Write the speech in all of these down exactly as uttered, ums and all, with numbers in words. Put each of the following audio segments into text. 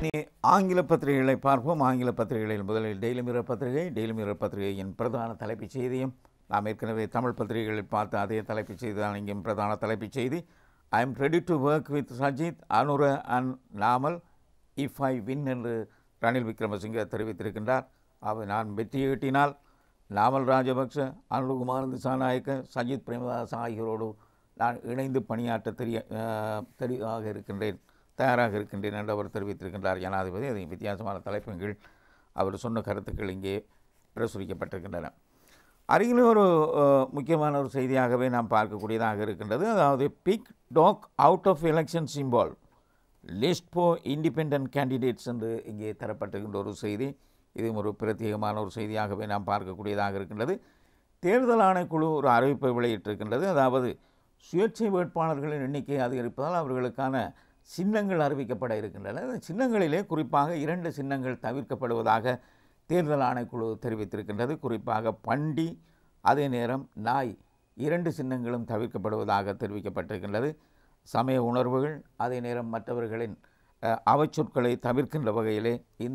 ஆங்கில பத்திரிகைகளை பார்ப்போம். ஆங்கில பத்திரிகைகளில் முதலில் டெய்லி மிரர் பத்திரிகை. டெய்லி மிரர் பத்திரிகையின் பிரதான தலைப்புச் செய்தியும் நாம் ஏற்கனவே தமிழ் பத்திரிகைகளில் பார்த்த அதே தலைப்புச் செய்தி தான் இங்கேயும் பிரதான தலைப்புச் செய்தி. I am ready to work with Sajith, Anura and Namal if I win என்று ரணில் விக்ரமசிங்கே தெரிவித்திருக்கின்றார். அவர் நான் வெற்றி ஈட்டினால் நாமல் ராஜபக்ச, அனுரகுமார் திசாநாயக்க, சஜித் பிரேமதாஸ் ஆகியோரோடு நான் இணைந்து பணியாற்ற தெரிய தெளிவாக இருக்கின்றேன் தயாராக இருக்கின்றேன் என்று அவர் தெரிவித்திருக்கின்றார் ஜனாதிபதி. அது வித்தியாசமான தலைப்பின் கீழ் அவர் சொன்ன கருத்துக்கள் இங்கே பிரசுரிக்கப்பட்டிருக்கின்றன. அருகில் ஒரு முக்கியமான ஒரு செய்தியாகவே நாம் பார்க்கக்கூடியதாக இருக்கின்றது. அதாவது big talk out of election symbol list for independent candidates என்று இங்கே தரப்பட்டிருக்கின்ற ஒரு செய்தி. இதுவும் ஒரு பிரத்யேகமான ஒரு செய்தியாகவே நாம் பார்க்கக்கூடியதாக இருக்கின்றது. தேர்தல் ஆணைக்குழு ஒரு அறிவிப்பை வெளியிட்டிருக்கின்றது. அதாவது சுயேட்சை வேட்பாளர்களின் எண்ணிக்கை அதிகரிப்பதால் அவர்களுக்கான சின்னங்கள் அறிவிக்கப்பட இருக்கின்றன. அந்த சின்னங்களிலே குறிப்பாக இரண்டு சின்னங்கள் தவிர்க்கப்படுவதாக தேர்தல் ஆணைக்குழு தெரிவித்திருக்கின்றது. குறிப்பாக பண்டி, அதே நேரம் நாய், இரண்டு சின்னங்களும் தவிர்க்கப்படுவதாக தெரிவிக்கப்பட்டிருக்கின்றது. சமய உணர்வுகள், அதே நேரம் மற்றவர்களின் அவச்சொற்களை தவிர்க்கின்ற வகையிலே இந்த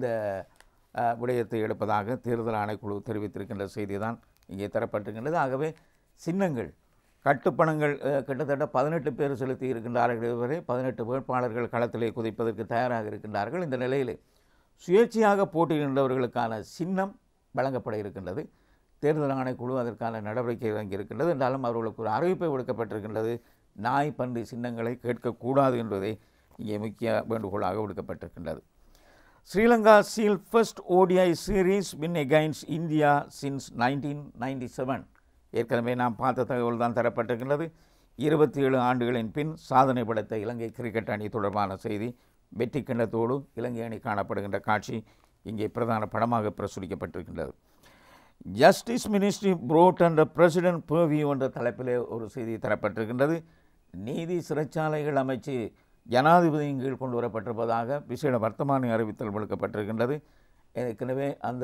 விடயத்தை எடுப்பதாக தேர்தல் ஆணைக்குழு தெரிவித்திருக்கின்ற செய்தி தான் இங்கே தரப்பட்டிருக்கின்றது. ஆகவே சின்னங்கள் கட்டுப்பணங்கள் கிட்டத்தட்ட பதினெட்டு பேர் செலுத்தி இருக்கின்றார்கள். இதுவரை பதினெட்டு வேட்பாளர்கள் களத்திலே குதிப்பதற்கு தயாராக இருக்கின்றார்கள். இந்த நிலையிலே சுயேட்சையாக போட்டியிடுகின்றவர்களுக்கான சின்னம் வழங்கப்பட இருக்கின்றது. தேர்தல் ஆணைக்குழு அதற்கான நடவடிக்கை இறங்கி இருக்கின்றது. என்றாலும் அவர்களுக்கு ஒரு அறிவிப்பை விடுக்கப்பட்டிருக்கின்றது. நாய், பன்றி சின்னங்களை கேட்கக்கூடாது என்பதை இங்கே முக்கிய வேண்டுகோளாக விடுக்கப்பட்டிருக்கின்றது. Sri Lanka seal first ODI series win against India since nineteen ninety seven. ஏற்கனவே நாம் பார்த்த தகவல் தான் தரப்பட்டிருக்கின்றது. இருபத்தி ஏழு ஆண்டுகளின் பின் சாதனை படைத்த இலங்கை கிரிக்கெட் அணி தொடர்பான செய்தி. வெற்றி கிண்ணத்தோடு இலங்கை அணி காணப்படுகின்ற காட்சி இங்கே பிரதான படமாக பிரசுரிக்கப்பட்டிருக்கின்றது. Justice ministry brought and president purview என்ற தலைப்பிலே ஒரு செய்தி தரப்பட்டிருக்கின்றது. நீதி சிறைச்சாலைகள் அமைச்சு ஜனாதிபதியின் கீழ் கொண்டு வரப்பட்டிருப்பதாக விசேட வர்த்தமானி அறிவித்தல் விடுக்கப்பட்டிருக்கின்றது. ஏற்கனவே அந்த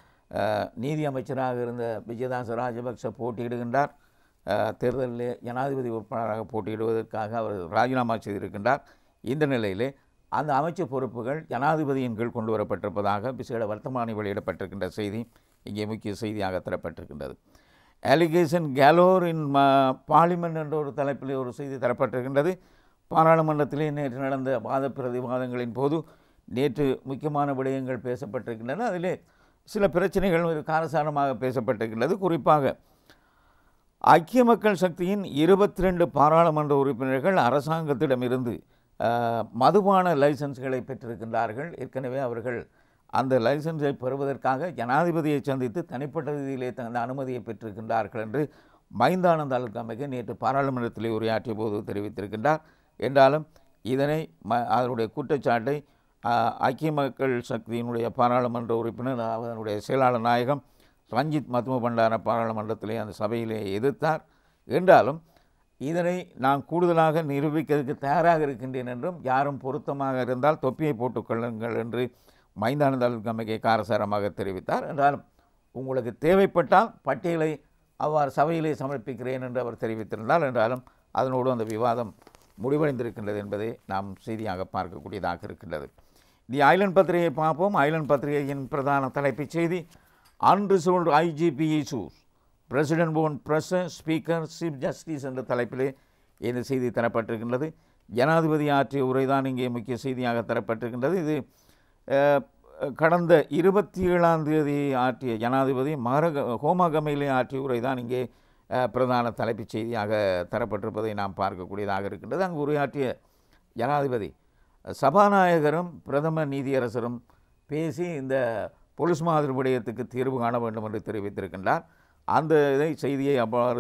நீதி அமைச்சராக இருந்த விஜயதாச ராஜபக்ச போட்டியிடுகின்றார். தேர்தலிலே ஜனாதிபதி உறுப்பினராக போட்டியிடுவதற்காக அவர் ராஜினாமா செய்திருக்கின்றார். இந்த நிலையிலே அந்த அமைச்சு பொறுப்புகள் ஜனாதிபதியின் கீழ் கொண்டு வரப்பட்டிருப்பதாக விசேட வர்த்தமானி வெளியிடப்பட்டிருக்கின்ற செய்தி இங்கே முக்கிய செய்தியாக தரப்பட்டிருக்கின்றது. அலிகேஷன் கேலோர் இன் பார்லிமெண்ட் என்ற ஒரு தலைப்பிலே ஒரு செய்தி தரப்பட்டிருக்கின்றது. பாராளுமன்றத்திலே நேற்று நடந்த வாத பிரதிவாதங்களின் போது நேற்று முக்கியமான விடயங்கள் பேசப்பட்டிருக்கின்றன. அதிலே சில பிரச்சனைகள் காரசாரமாக பேசப்பட்டிருக்கின்றது. குறிப்பாக ஐக்கிய மக்கள் சக்தியின் இருபத்தி ரெண்டு பாராளுமன்ற உறுப்பினர்கள் அரசாங்கத்திடமிருந்து மதுபான லைசன்ஸ்களை பெற்றிருக்கின்றார்கள். ஏற்கனவே அவர்கள் அந்த லைசன்ஸை பெறுவதற்காக ஜனாதிபதியை சந்தித்து தனிப்பட்ட ரீதியிலே தந்த அனுமதியை பெற்றிருக்கின்றார்கள் என்று மைந்தானந்த அல்கமைக்கு நேற்று பாராளுமன்றத்திலே உரையாற்றிய போது தெரிவித்திருக்கின்றார். என்றாலும் இதனை ம அதனுடைய குற்றச்சாட்டை ஐக்கிய மக்கள் சக்தியினுடைய பாராளுமன்ற உறுப்பினர் அதனுடைய செயலாளர் நாயகம் ரஞ்சித் மத்ம பண்டார பாராளுமன்றத்திலே அந்த சபையிலே எதிர்த்தார். என்றாலும் இதனை நான் கூடுதலாக நிரூபிக்கிறதுக்கு தயாராக இருக்கின்றேன் என்றும், யாரும் பொருத்தமாக இருந்தால் தொப்பியை போட்டுக்கொள்ளுங்கள் என்று மைந்தானந்த அல்கமைக்கு காரசாரமாக தெரிவித்தார். என்றாலும் உங்களுக்கு தேவைப்பட்டால் பட்டியலை அவ்வாறு சபையிலே சமர்ப்பிக்கிறேன் என்று அவர் தெரிவித்திருந்தார். என்றாலும் அதனோடு அந்த விவாதம் முடிவடைந்திருக்கின்றது என்பதை நாம் செய்தியாக பார்க்கக்கூடியதாக இருக்கின்றது. தி ஐலண்ட் பத்திரிகையை பார்ப்போம். ஐலண்ட் பத்திரிகையின் பிரதான தலைப்புச் செய்தி unresolved IGP issues president phone press speaker chief justice என்ற தலைப்பிலே இந்த செய்தி தரப்பட்டிருக்கின்றது. ஜனாதிபதி ஆற்றிய உரைதான் இங்கே முக்கிய செய்தியாக தரப்பட்டிருக்கின்றது. இது கடந்த இருபத்தி ஏழாம் தேதி ஆற்றிய ஜனாதிபதி மகரக ஹோமாகமையிலே ஆற்றிய உரைதான் இங்கே பிரதான தலைப்புச் செய்தியாக தரப்பட்டிருப்பதை நாம் பார்க்கக்கூடியதாக இருக்கின்றது. அங்கு உரையாற்றிய ஜனாதிபதி சபாநாயகரும் பிரதம நீதியரசரும் பேசி இந்த பொலிஸ் மாதிரி விடயத்துக்கு தீர்வு காண வேண்டும் என்று தெரிவித்திருக்கின்றார். அந்த இதை செய்தியை அவ்வாறு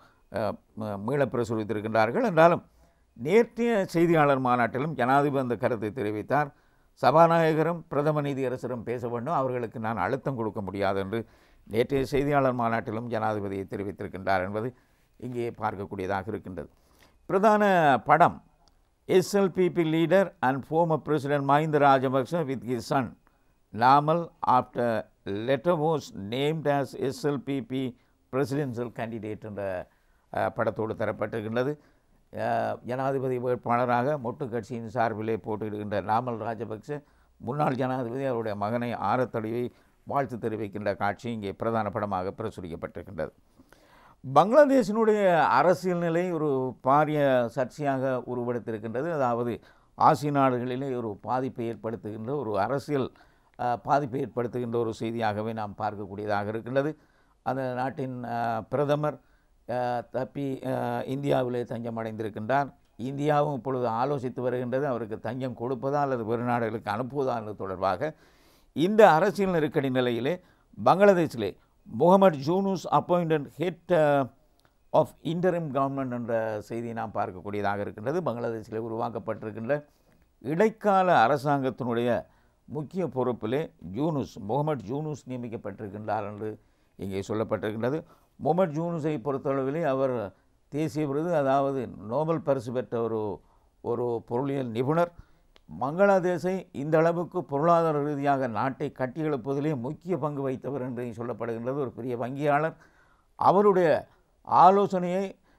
மீள பிரசுரித்திருக்கின்றார்கள். என்றாலும் நேற்றைய செய்தியாளர் மாநாட்டிலும் ஜனாதிபதி அந்த கருத்தை தெரிவித்தார். சபாநாயகரும் பிரதம நீதியரசரும் பேச வேண்டும், அவர்களுக்கு நான் அழுத்தம் கொடுக்க முடியாது என்று நேற்றைய செய்தியாளர் மாநாட்டிலும் ஜனாதிபதியை தெரிவித்திருக்கின்றார் என்பது இங்கே பார்க்கக்கூடியதாக இருக்கின்றது. பிரதான படம் SLPP leader and former president Mahinda Rajapaksa with his son Namal after letter was named as SLPP presidential candidate என்ற படத்தோடு தரப்பட்டிருக்கின்றது. ஜனாதிபதி வேட்பாளராக மொட்டு கட்சியின் சார்பிலே போட்டியிடுகின்ற நாமல் ராஜபக்ச முன்னாள் ஜனாதிபதி அவருடைய மகனை ஆரத்தழுவி வாழ்த்து தெரிவிக்கின்ற காட்சி இங்கே பிரதான படமாக பிரசுரிக்கப்பட்டிருக்கின்றது. பங்களாதேஷினுடைய அரசியல் நிலை ஒரு பாரிய சர்ச்சையாக உருவெடுத்திருக்கின்றது. அதாவது ஆசிய நாடுகளிலே ஒரு பாதிப்பை ஏற்படுத்துகின்ற ஒரு அரசியல் பாதிப்பை ஏற்படுத்துகின்ற ஒரு செய்தியாகவே நாம் பார்க்கக்கூடியதாக இருக்கின்றது. அந்த நாட்டின் பிரதமர் தப்பி இந்தியாவிலே தஞ்சம் அடைந்திருக்கின்றார். இந்தியாவும் இப்பொழுது ஆலோசித்து வருகின்றது அவருக்கு தஞ்சம் கொடுப்பதா அல்லது வேறு நாடுகளுக்கு அனுப்புவதா என்பது தொடர்பாக. இந்த அரசியல் நெருக்கடி நிலையிலே பங்களாதேஷிலே Muhammad Yunus appointed head of interim government என்ற செய்தியை நாம் பார்க்கக்கூடியதாக இருக்கின்றது. பங்களாதேஷிலே உருவாக்கப்பட்டிருக்கின்ற இடைக்கால அரசாங்கத்தினுடைய முக்கிய பொறுப்பிலே யூனுஸ் முகமது யூனுஸ் நியமிக்கப்பட்டிருக்கின்றார் என்று இங்கே சொல்லப்பட்டிருக்கின்றது. முகமது யூனுஸை பொறுத்தளவிலே அவர் தேசிய விருது, அதாவது நோபல் பரிசு பெற்ற ஒரு ஒரு பொருளியல் நிபுணர். பங்களாதேஷை இந்த அளவுக்கு பொருளாதார ரீதியாக நாட்டை கட்டியெழுப்பதிலே முக்கிய பங்கு வைத்தவர் என்று சொல்லப்படுகின்றது. ஒரு பெரிய வங்கியாளர். அவருடைய ஆலோசனையை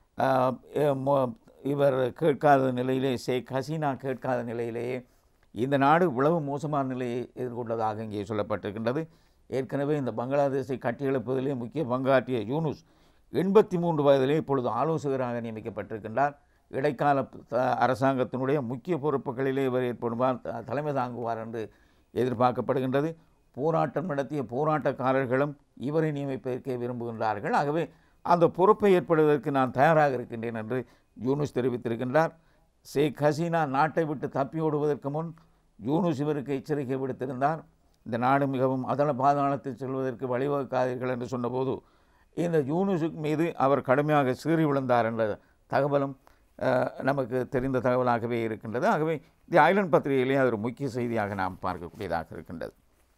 இவர் கேட்காத நிலையிலே, ஷேக் ஹசீனா கேட்காத நிலையிலேயே இந்த நாடு இவ்வளவு மோசமான நிலையை எதிர்கொண்டதாக இங்கே சொல்லப்பட்டிருக்கின்றது. ஏற்கனவே இந்த பங்களாதேஷை கட்டியெழுப்பதிலே முக்கிய பங்காற்றிய யூனுஸ் எண்பத்தி மூன்று வயதிலே இப்பொழுது ஆலோசகராக நியமிக்கப்பட்டிருக்கின்றார். இடைக்கால அரசாங்கத்தினுடைய முக்கிய பொறுப்புகளிலே இவர் ஏற்படுவார், தலைமை தாங்குவார் என்று எதிர்பார்க்கப்படுகின்றது. போராட்டம் நடத்திய போராட்டக்காரர்களும் இவரை நியமிப்பதற்கே விரும்புகின்றார்கள். ஆகவே அந்த பொறுப்பை ஏற்படுவதற்கு நான் தயாராக இருக்கின்றேன் என்று யூனுஸ் தெரிவித்திருக்கின்றார். ஷேக் ஹசீனா நாட்டை விட்டு தப்பி ஓடுவதற்கு முன் யூனுஸ் இவருக்கு எச்சரிக்கை விடுத்திருந்தார். இந்த நாடு மிகவும் அதள பாதாளத்தில் செல்வதற்கு வழிவகுக்காதீர்கள் என்று சொன்னபோது இந்த யூனுஸுக்கு மீது அவர் கடுமையாக சீறி விழுந்தார் என்ற தகவலும் நமக்கு தெரிந்த தகவலாகவே இருக்கின்றது. ஆகவே தி ஐலண்ட் பத்திரிகையிலே அது ஒரு முக்கிய செய்தியாக நாம் பார்க்கக்கூடியதாக இருக்கின்றது.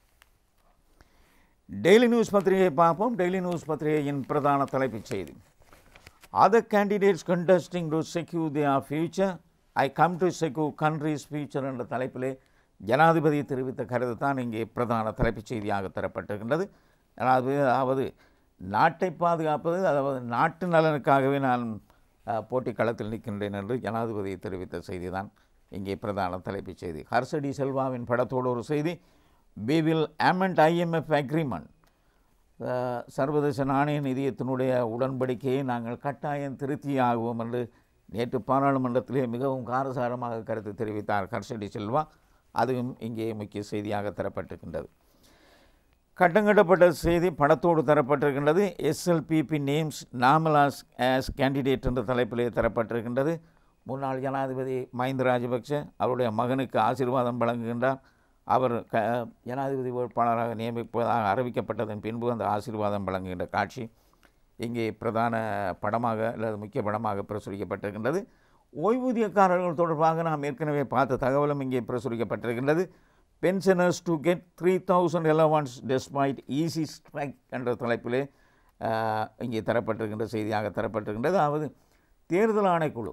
டெய்லி நியூஸ் பத்திரிகையை பார்ப்போம். டெய்லி நியூஸ் பத்திரிகையின் பிரதான தலைப்புச் செய்தி, other candidates contesting to secure their future, I come to secure country's future என்ற தலைப்பிலே ஜனாதிபதி தெரிவித்த கருத்து தான் இங்கே பிரதான தலைப்புச் செய்தியாக தரப்பட்டிருக்கின்றது. ஜனாதிபதி அதாவது நாட்டை பாதுகாப்பது, அதாவது நாட்டு நலனுக்காகவே நான் போட்டி களத்தில் நிற்கின்றேன் என்று ஜனாதிபதி தெரிவித்த செய்தி தான் இங்கே பிரதான தலைப்புச் செய்தி. ஹர்ஷடி செல்வாவின் படத்தோடு ஒரு செய்தி, we will amend I M F agreement, சர்வதேச நாணய நிதியத்தினுடைய உடன்படிக்கையை நாங்கள் கட்டாயம் திருத்தியாகுவோம் என்று நேற்று பாராளுமன்றத்திலே மிகவும் காரசாரமாக கருத்து தெரிவித்தார் ஹர்ஷடி செல்வா. அதுவும் இங்கே முக்கிய செய்தியாக தரப்பட்டிருக்கின்றது. கட்டங்கட்டப்பட்ட செய்தி படத்தோடு தரப்பட்டிருக்கின்றது. SLPP names Namal as candidate என்ற தலைப்பிலே தரப்பட்டிருக்கின்றது. முன்னாள் ஜனாதிபதி மஹிந்த ராஜபக்ஷ அவருடைய மகனுக்கு ஆசீர்வாதம் வழங்குகின்றார். அவர் க ஜனாதிபதி வேட்பாளராக நியமிப்பதாக அறிவிக்கப்பட்டதன் பின்பு அந்த ஆசீர்வாதம் வழங்குகின்ற காட்சி இங்கே பிரதான படமாக அல்லது முக்கிய படமாக பிரசுரிக்கப்பட்டிருக்கின்றது. ஓய்வூதியக்காரர்கள் தொடர்பாக நாம் ஏற்கனவே பார்த்த தகவலும் இங்கே பிரசுரிக்கப்பட்டிருக்கின்றது. Pensioners to get three thousand allowance despite easy strike என்ற தலைப்பிலே இங்கே தரப்பட்டிருக்கின்ற செய்தியாக தரப்பட்டிருக்கின்றது. அதாவது தேர்தல் ஆணைக்குழு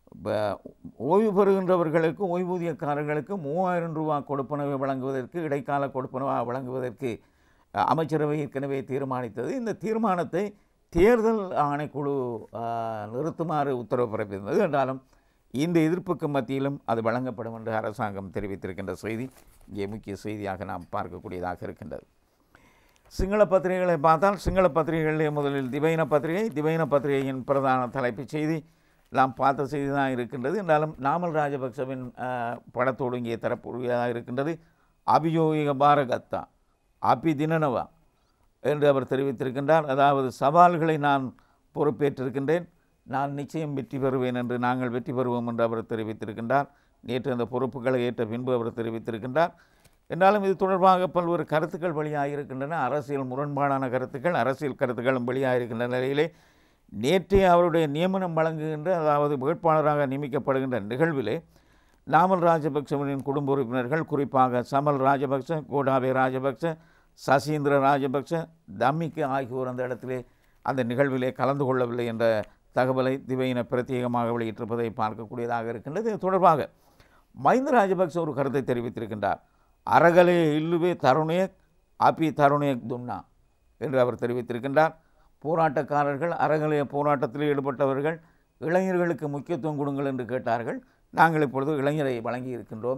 ஓய்வு பெறுகின்றவர்களுக்கு ஓய்வூதியக்காரர்களுக்கு மூவாயிரம் ரூபா கொடுப்பனவை வழங்குவதற்கு, இடைக்கால கொடுப்பனவாக வழங்குவதற்கு அமைச்சரவை ஏற்கனவே தீர்மானித்தது. இந்த தீர்மானத்தை தேர்தல் ஆணைக்குழு நிறுத்துமாறு உத்தரவு பிறப்பித்தது. என்றாலும் இந்த எதிர்ப்புக்கு மத்தியிலும் அது வழங்கப்படும் என்று அரசாங்கம் தெரிவித்திருக்கின்ற செய்தி இங்கே முக்கிய செய்தியாக நாம் பார்க்கக்கூடியதாக இருக்கின்றது. சிங்கள பத்திரிகைகளை பார்த்தால் சிங்கள பத்திரிகைகளிலே முதலில் திவைன பத்திரிகை. திவைன பத்திரிகையின் பிரதான தலைப்புச் செய்தி நாம் பார்த்த செய்தி தான் இருக்கின்றது. என்றாலும் நாமல் ராஜபக்சவின் படத்தோடு இங்கே தரக்கூடியதாக இருக்கின்றது. அபியோகிக பாரகத்தா அபி தினனவா என்று அவர் தெரிவித்திருக்கின்றார். அதாவது சவால்களை நான் பொறுப்பேற்றிருக்கின்றேன், நான் நிச்சயம் வெற்றி பெறுவேன் என்று, நாங்கள் வெற்றி பெறுவோம் என்று அவர் தெரிவித்திருக்கின்றார். நேற்று அந்த பொறுப்புகளை ஏற்ற பின்பு அவர் தெரிவித்திருக்கின்றார். என்றாலும் இது தொடர்பாக பல்வேறு கருத்துக்கள் வெளியாகியிருக்கின்றன. அரசியல் முரண்பாடான கருத்துக்கள், அரசியல் கருத்துக்களும் வெளியாகியிருக்கின்ற நிலையிலே நேற்றே அவருடைய நியமனம் வழங்குகின்ற, அதாவது வேட்பாளராக நியமிக்கப்படுகின்ற நிகழ்விலே நாமல் ராஜபக்சவின் குடும்ப உறுப்பினர்கள், குறிப்பாக சமல் ராஜபக்ச, கோடாபே ராஜபக்ச, சசீந்திர ராஜபக்ச, தம்மிக்கு ஆகியோர் அந்த இடத்திலே அந்த நிகழ்விலே கலந்து கொள்ளவில்லை என்ற தகவலை திவையின பிரத்யேகமாக வெளியிட்டிருப்பதை பார்க்கக்கூடியதாக இருக்கின்றது. இது தொடர்பாக மஹிந்த ராஜபக்ச ஒரு கருத்தை தெரிவித்திருக்கின்றார். அரகலே இல்லுவே தருணே அபி தருணே துன்னா என்று அவர் தெரிவித்திருக்கின்றார். போராட்டக்காரர்கள், அறகலைய போராட்டத்தில் ஈடுபட்டவர்கள் இளைஞர்களுக்கு முக்கியத்துவம் கொடுங்கள் என்று கேட்டார்கள். நாங்கள் இப்பொழுது இளைஞரை வழங்கி இருக்கின்றோம்,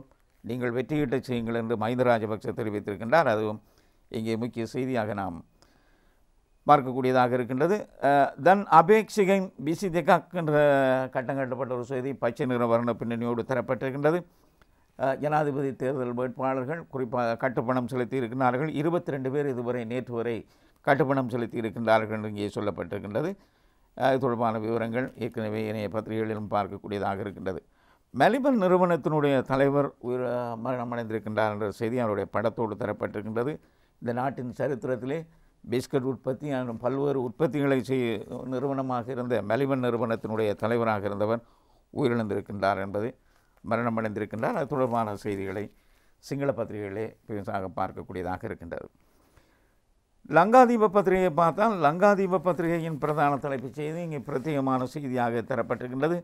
நீங்கள் வெற்றியீட்ட செய்யுங்கள் என்று மஹிந்த ராஜபக்ச தெரிவித்திருக்கின்றார். அதுவும் இங்கே முக்கிய செய்தியாக நாம் பார்க்கக்கூடியதாக இருக்கின்றது. தன் அபேட்சிகன் பிசி தெகாக் என்ற கட்டம் கட்டப்பட்ட ஒரு செய்தி பச்சை நிற வர்ண பின்னணியோடு தரப்பட்டிருக்கின்றது. ஜனாதிபதி தேர்தல் வேட்பாளர்கள் குறிப்பாக கட்டுப்பணம் செலுத்தி இருக்கின்றார்கள். இருபத்தி ரெண்டு பேர் இதுவரை நேற்று வரை கட்டுப்பணம் செலுத்தி இருக்கின்றார்கள் என்று இங்கே சொல்லப்பட்டிருக்கின்றது. அது தொடர்பான விவரங்கள் ஏற்கனவே இணைய பத்திரிகைகளிலும் பார்க்கக்கூடியதாக இருக்கின்றது. மெலிபன் நிறுவனத்தினுடைய தலைவர் உயிர் மரணமடைந்திருக்கின்றார் என்ற செய்தி அவருடைய படத்தோடு தரப்பட்டிருக்கின்றது. இந்த நாட்டின் சரித்திரத்திலே பிஸ்கட் உற்பத்தி பல்வேறு உற்பத்திகளை செய் நிறுவனமாக இருந்த மெலிபன் நிறுவனத்தினுடைய தலைவராக இருந்தவர் உயிரிழந்திருக்கின்றார் என்பது மரணமடைந்திருக்கின்றார். அது தொடர்பான செய்திகளை சிங்கள பத்திரிகைகளே பெருசாக பார்க்கக்கூடியதாக இருக்கின்றது. லங்காதீப பத்திரிகையை பார்த்தால் லங்காதீப பத்திரிகையின் பிரதான தலைப்புச் செய்தி இங்கே பிரத்யேகமான செய்தியாக தரப்பட்டிருக்கின்றது.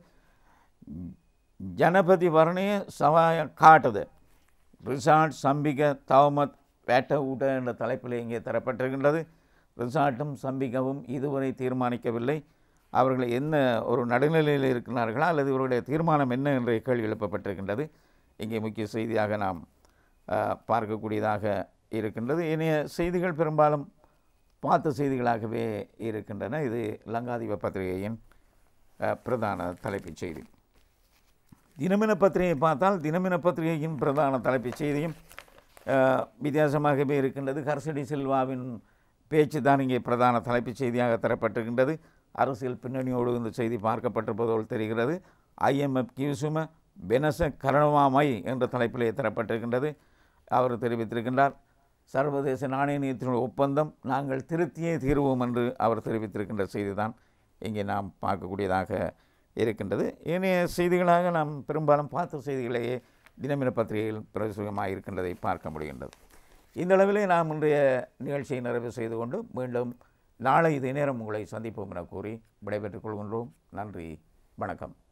ஜனபதி வர்ணே சவாய காட்டுது ரிசார்ட் சம்பிக தவமத் வேட்ட ஊட்ட என்ற தலைப்பில் இங்கே தரப்பட்டிருக்கின்றது. ரிசார்ட்டும் சம்பிகவும் இதுவரை தீர்மானிக்கவில்லை. அவர்கள் என்ன ஒரு நடுநிலையில் இருக்கிறார்களா அல்லது இவருடைய தீர்மானம் என்ன என்ற கேள்வி எழுப்பப்பட்டிருக்கின்றது. இங்கே முக்கிய செய்தியாக நாம் பார்க்கக்கூடியதாக இருக்கின்றது. இனிய செய்திகள் பெரும்பாலும் பார்த்த செய்திகளாகவே இருக்கின்றன. இது லங்காதீப பத்திரிகையின் பிரதான தலைப்புச் செய்தி. தினமின பத்திரிகையை பார்த்தால் தினமின பத்திரிகையின் பிரதான தலைப்புச் செய்தியும் வித்தியாசமாகவே இருக்கின்றது. ஹர்ஷடி சில்வாவின் பேச்சு தான் இங்கே பிரதான தலைப்புச் செய்தியாக தரப்பட்டிருக்கின்றது. அரசியல் பின்னணியோடு இந்த செய்தி பார்க்கப்பட்டிருப்பதோடு தெரிகிறது. ஐஎம்எஃப் கியூசும பெனச கரணமாமை என்ற தலைப்பிலே தரப்பட்டிருக்கின்றது. அவர் தெரிவித்திருக்கின்றார், சர்வதேச நாணய நிதியத்தினுடைய ஒப்பந்தம் நாங்கள் திருத்தியே தீர்வோம் என்று அவர் தெரிவித்திருக்கின்ற செய்தி தான் இங்கே நாம் பார்க்கக்கூடியதாக இருக்கின்றது. ஏனைய செய்திகளாக நாம் பெரும்பாலும் பார்த்த செய்திகளையே தினமின பத்திரிகையில் பிரசுரமாக இருக்கின்றதை பார்க்க முடிகின்றது. இந்த அளவிலே நாம் இன்றைய நிகழ்ச்சியை நிறைவு செய்து கொண்டு மீண்டும் நாளை இதே நேரம் உங்களை சந்திப்போம் என கூறி விடைபெற்றுக் கொள்கின்றோம். நன்றி, வணக்கம்.